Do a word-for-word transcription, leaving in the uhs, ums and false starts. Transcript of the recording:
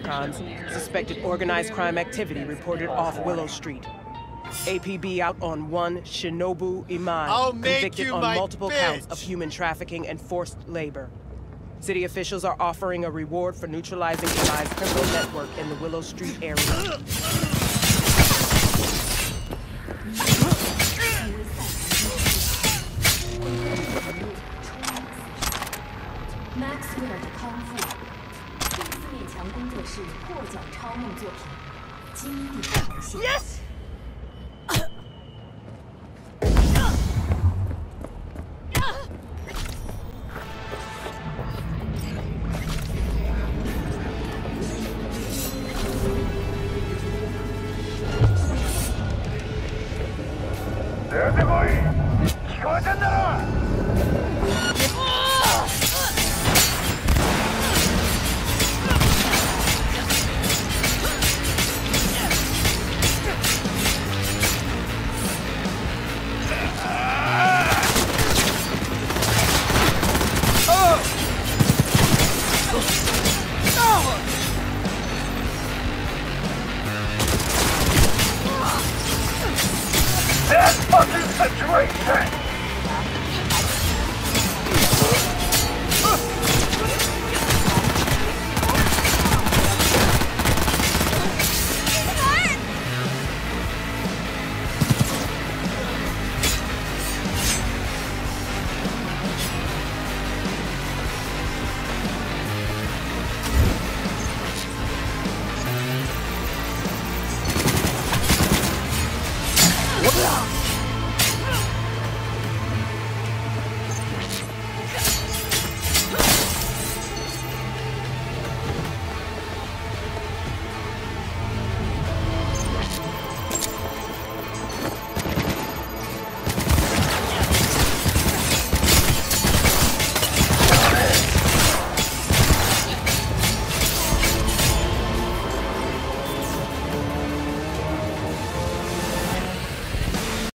crimes, suspected organized crime activity reported off Willow Street. A P B out on one Shinobu Imai, convicted on multiple bitch. counts of human trafficking and forced labor. City officials are offering a reward for neutralizing Imai's criminal network in the Willow Street area. Yes!